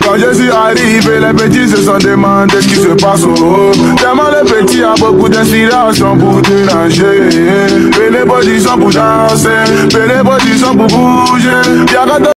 Quand je suis arrivé, les petits se sont demandé ce qui se passe au haut. Tellement le petit a beaucoup d'inspiration pour déranger. Bénévole, ils sont pour danser, bénévole, ils sont pour bouger.